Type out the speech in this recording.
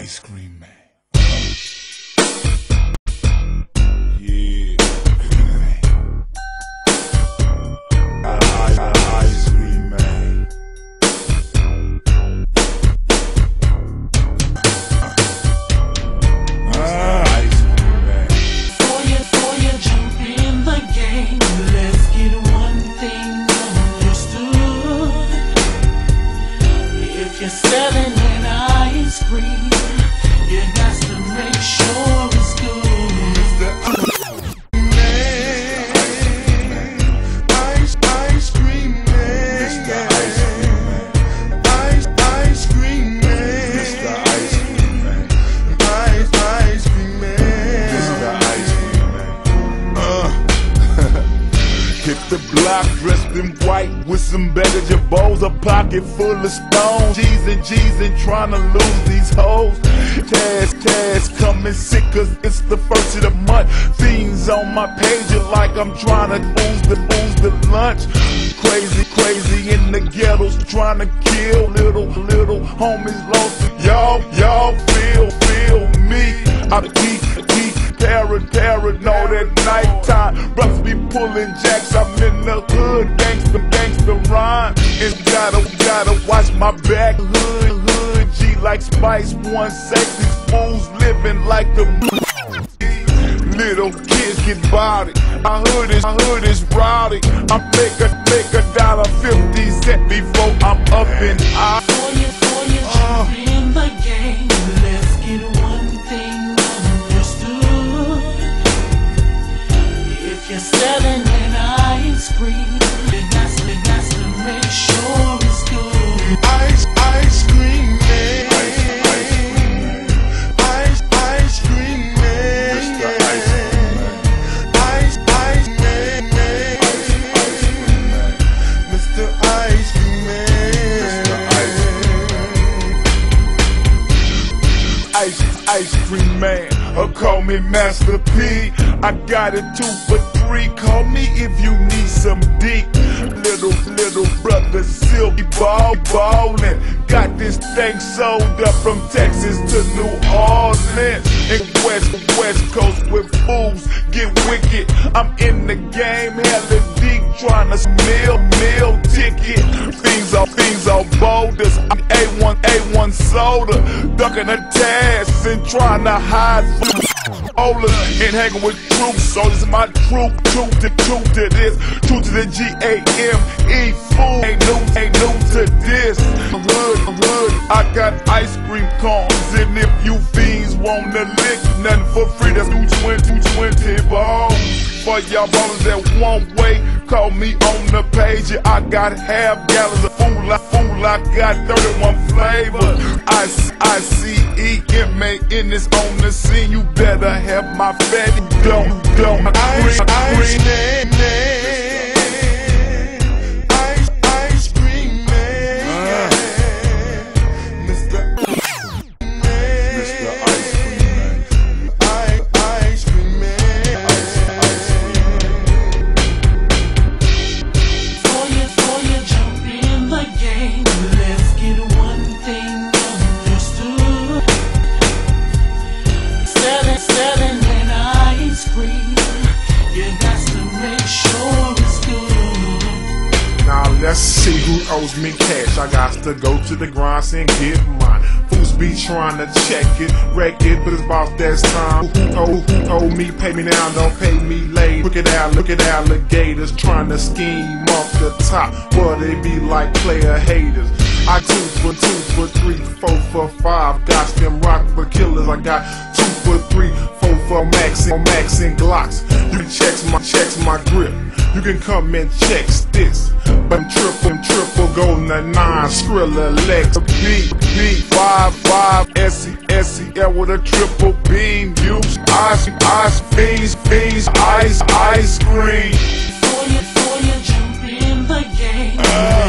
Ice Cream Man. Yeah. Ice Cream Man. Ice Cream Man. Before you jump in the game, let's get one thing understood. If you're selling an ice cream, you got to make sure it's good. Ice Cream Man. Mr. Ice Cream Man. Ice Cream Man. Mr. Ice Cream Man. Ice Cream Man. Mr. Ice Cream Man. Hit the block dressed in white with some better bowls, a pocket full of stones. G's and trying to lose these hoes. Taz coming sick cause it's the first of the month. Fiends on my page like I'm trying to ooze the lunch. Crazy in the ghettos trying to kill little homies lost. Y'all feel me. I keep paranoid at nighttime. Brothers be pulling jacks. I'm in the hood, gangsta rhyme. And gotta watch my back. Hood G like Spice One. Safety fools living like the little kids get body. My hood is rowdy. I make $1.50 before I'm up and out. Before you jump in the game, let's get one thing understood. If you're selling an ice cream, you got to make sure it's good. Ice Cream Man. Ice Cream Man. Mr. Ice Cream Man. Ice Man. Mr. Ice Cream Man. Ice Cream Man. Call me Master P. I got it 2 for 3. Call me if you need some deep. Little brother Silky ballin'. Got this thing sold up from Texas to New Orleans. And West Coast with fools get wicked. I'm in the game hella deep, trying to meal ticket. Things are boulders. I'm A1 soda, ducking a task and trying to hide and hanging with troops. So this is my truth to this, truth to the G-A-M-E. Fool ain't new to this. Hood, I got ice cream cones, and if you fiends wanna lick nothing for free, that's 220 balls. For y'all ballers that won't wait, call me on the page. I got half gallons of fool. I got 31 flavors. ICEMA in this on the scene. You better have my fatty. Don't Ice Cream Man. Ice Cream Man. Mr. Ice Cream Man. Ice Cream Man. Before you jump in the game, let's get one thing understood. Selling an ice cream, you got to make sure it's good. Now let's see who owes me cash. I got to go to the grind and get mine. Fools be trying to check it, wreck it, but it's about that time. Who owe me, pay me now, don't pay me later. Look at alligators trying to scheme off the top. Well, they be like player haters. I 2 for 3, 4 for 5. Got them rock for killers. I got 2 for 3, 4 for Max and Glocks. You can check my grip. You can come and check this. But I'm triple golden 9 Skrilla Lex B5 SEL with a triple beam. Use ice cream. Before you jump in the game,